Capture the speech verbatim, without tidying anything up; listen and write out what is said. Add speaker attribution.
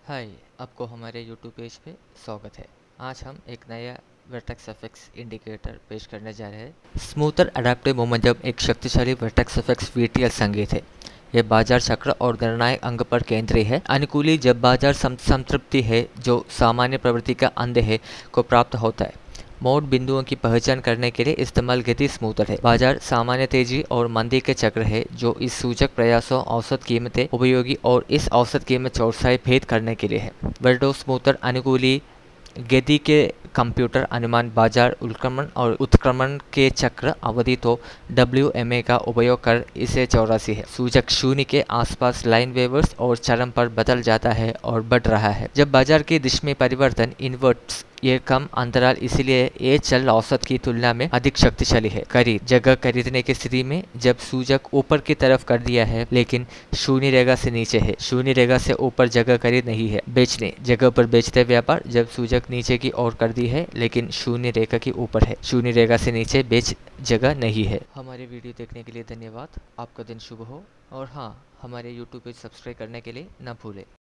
Speaker 1: हाय, आपको हमारे YouTube page पे स्वागत है। आज हम एक नया वर्टेक्स एफएक्स इंडिकेटर पेश करने जा रहे हैं। स्मूथर अडैप्टिव मोमेंटम एक शक्तिशाली वर्टेक्स एफएक्स वीटीएल संकेत है। यह बाजार चक्र और निर्णायक अंग पर केंद्रित है। अनुकूली जब बाजार सम, संतृप्ति है जो सामान्य प्रवृत्ति का अंध है को प्राप्त होता है। मोड बिंदुओं की पहचान करने के लिए इस्तेमाल गति स्मूथर है। बाजार सामान्य तेजी और मंदी के चक्र है जो इस सूचक प्रयासों औसत कीमतें उपयोगी और इस औसत कीमत चौरसाई भेद करने के लिए है। वर्डो स्मूथर अनुकूली गति के कंप्यूटर अनुमान बाजार उत्क्रमण और उत्क्रमण के चक्र अवधि तो डब्ल्यू एम ए का उपयोग कर इसे चौरासी है। सूचक शून्य के आसपास लाइन वेवर्स और चरम पर बदल जाता है और बढ़ रहा है। जब बाजार की दिशा में परिवर्तन इनवर्ट्स ये कम अंतराल इसलिए ये चल औसत की तुलना में अधिक शक्तिशाली है। खरीद जगह खरीदने की स्थिति में जब सूचक ऊपर की तरफ कर दिया है लेकिन शून्य रेखा से नीचे है, शून्य रेखा से ऊपर जगह खरीद नहीं है। बेचने जगह पर बेचते व्यापार जब सूचक नीचे की ओर कर दी है लेकिन शून्य रेखा की ऊपर है, शून्य रेखा से नीचे बेच जगह नहीं है। हमारे वीडियो देखने के लिए धन्यवाद। आपका दिन शुभ हो और हाँ, हमारे यूट्यूब पेज सब्सक्राइब करने के लिए न भूलें।